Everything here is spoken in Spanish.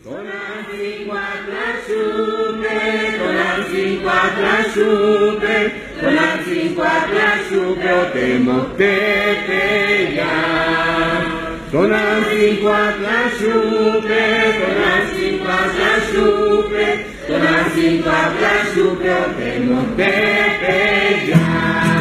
Tonantzin quattro asciupe, tonantzin quattro asciupe, tonantzin quattro asciupe, o temo te peiam. Tonantzin quattro asciupe, tonantzin quattro asciupe, tonantzin quattro asciupe, o temo te peiam.